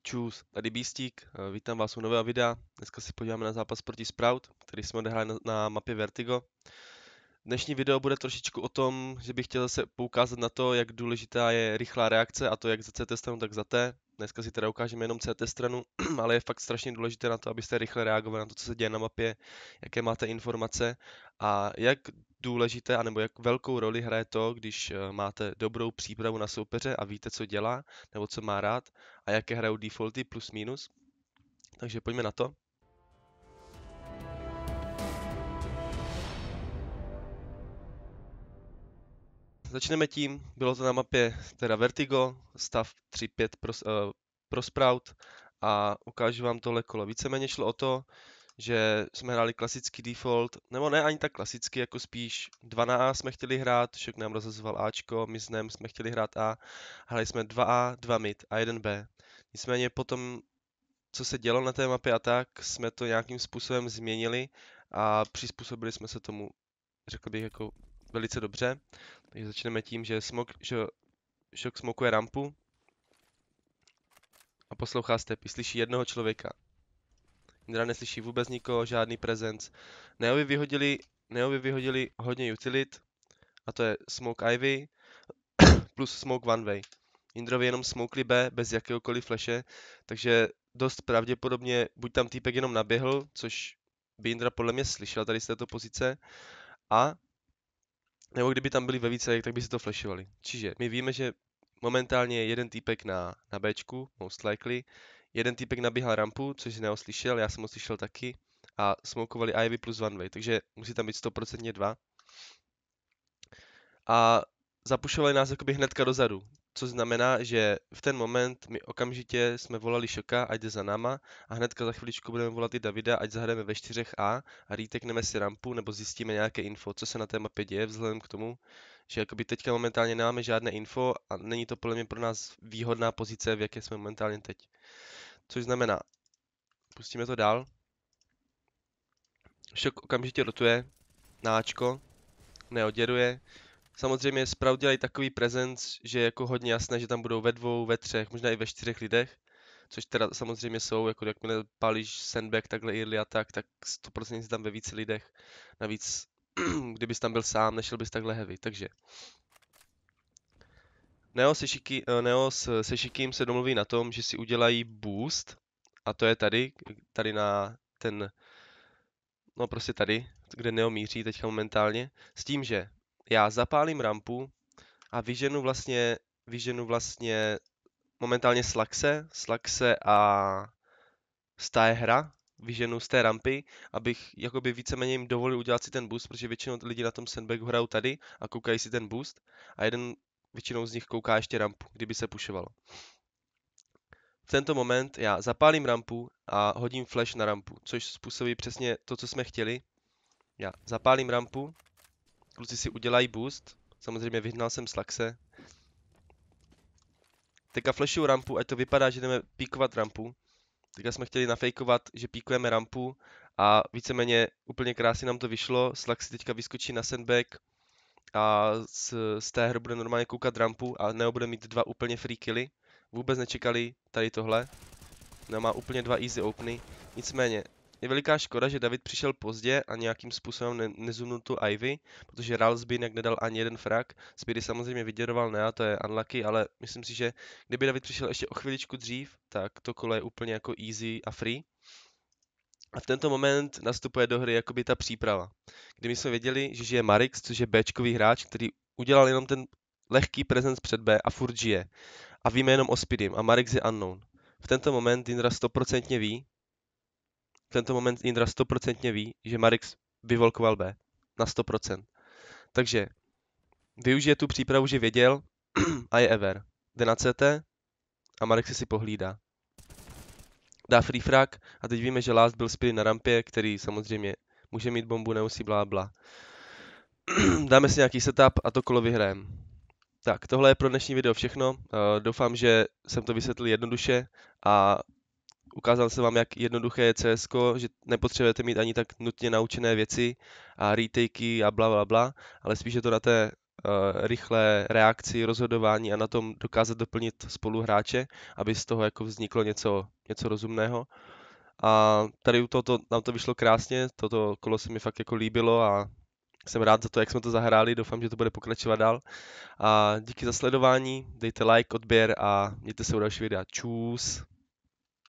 Čus, tady beastik, vítám vás u nového videa. Dneska si podíváme na zápas proti Sprout, který jsme odehráli na mapě Vertigo. Dnešní video bude trošičku o tom, že bych chtěl zase poukázat na to, jak důležitá je rychlá reakce, a to jak za CT stranu, tak za T. Dneska si teda ukážeme jenom CT stranu, ale je fakt strašně důležité na to, abyste rychle reagovali na to, co se děje na mapě, jaké máte informace a jak důležité, anebo jak velkou roli hraje to, když máte dobrou přípravu na soupeře a víte, co dělá, nebo co má rád a jaké hrajou defaulty plus minus. Takže pojďme na to. Začneme tím, bylo to na mapě teda Vertigo, stav 3-5 pro Sprout a ukážu vám tohle kolo. Víceméně šlo o to, že jsme hráli klasický default, nebo ne ani tak klasicky, jako spíš 2 na A jsme chtěli hrát, Šok nám rozhazoval Ačko, my s NEM jsme chtěli hrát A, hráli jsme 2A, 2 mid a 1 B. Nicméně potom, co se dělo na té mapě a tak, jsme to nějakým způsobem změnili a přizpůsobili jsme se tomu, řekl bych, jako velice dobře. Takže začneme tím, že Šok smokuje rampu a poslouchá stepy, slyší jednoho člověka. Indra neslyší vůbec nikoho, žádný presence. Neovi vyhodili hodně utility, a to je smoke Ivy plus smoke one way. Indrovi jenom smokli B bez jakéhokoliv flashe, takže dost pravděpodobně buď tam týpek jenom naběhl, což by Indra podle mě slyšel tady z této pozice, a nebo kdyby tam byli ve více, tak by si to flashovali. Čiže my víme, že momentálně je jeden týpek na Bčku, most likely. Jeden týpek nabíhal rampu, což si neoslyšel, já jsem ho slyšel taky. A smokovali Ivy plus one way, takže musí tam být 100% 2. A zapušovali nás jakoby hnedka dozadu, což znamená, že v ten moment my okamžitě jsme volali Šoka, ať jde za náma, a hnedka za chviličku budeme volat i Davida, ať zahrajeme ve 4A a retakneme si rampu nebo zjistíme nějaké info, co se na té mapě děje, vzhledem k tomu, že jakoby teďka momentálně nemáme žádné info a není to podle mě pro nás výhodná pozice, v jaké jsme momentálně teď. Což znamená, pustíme to dál. Šok okamžitě rotuje na Ačko, neoděruje. Samozřejmě Sprout dělají takový presence, že je jako hodně jasné, že tam budou ve 2, ve 3, možná i ve 4 lidech, což teda samozřejmě jsou, jako jakmile palíš sandbag takhle early a tak 100% si tam ve více lidech. Navíc, kdybys tam byl sám, nešel bys takhle heavy, takže Neo s Sešikým se domluví na tom, že si udělají boost, a to je tady na ten, no prostě tady, kde Neo míří teďka momentálně, s tím, že já zapálím rampu a vyženu vlastně momentálně Slakse a Stahera, vyženu z té rampy, abych jakoby víceméně jim dovolil udělat si ten boost, protože většinou lidi na tom sandbagu hrajou tady a koukají si ten boost a většinou z nich kouká ještě rampu, kdyby se pushovalo. V tento moment já zapálím rampu a hodím flash na rampu, což způsobí přesně to, co jsme chtěli. Já zapálím rampu, kluci si udělají boost, samozřejmě vyhnal jsem Slakse. Teďka flashuju rampu, ať to vypadá, že jdeme píkovat rampu. Teďka jsme chtěli nafejkovat, že píkujeme rampu a víceméně úplně krásně nám to vyšlo. Slak si teďka vyskočí na sandbag a z té hry bude normálně koukat rampu a Neo bude mít 2 úplně free killy. Vůbec nečekali tady tohle. Neo má úplně 2 easy openy. Nicméně je veliká škoda, že David přišel pozdě a nějakým způsobem nezumnul tu Ivy, protože Ralsby jinak nedal ani jeden frag. Speedy samozřejmě vyděroval Nea, to je unlucky, ale myslím si, že kdyby David přišel ještě o chviličku dřív, tak to kolo je úplně jako easy a free. A v tento moment nastupuje do hry jakoby ta příprava, kdy my jsme věděli, že žije Marix, což je Bčkový hráč, který udělal jenom ten lehký presence před B a furt žije. A víme jenom o Speedym a Marix je unknown. V tento moment Indra 100% ví, že Marix vyvolkoval B. Na 100%. Takže využije tu přípravu, že věděl a je ever. Jde na CT a Marix si pohlídá. Dá free frag a teď víme, že last byl Speedy na rampě, který samozřejmě může mít bombu, nemusí bla. Dáme si nějaký setup a to kolo vyhrajeme. Tak, tohle je pro dnešní video všechno. Doufám, že jsem to vysvětlil jednoduše a ukázal jsem vám, jak jednoduché je CS, že nepotřebujete mít ani tak nutně naučené věci a retaky a bla, ale spíš je to na té rychlé reakci, rozhodování a na tom dokázat doplnit spoluhráče, aby z toho jako vzniklo něco rozumného. A tady u tohoto nám to vyšlo krásně, toto kolo se mi fakt jako líbilo a jsem rád za to, jak jsme to zahráli, doufám, že to bude pokračovat dál. A díky za sledování, dejte like, odběr a mějte se u další videa. Čus!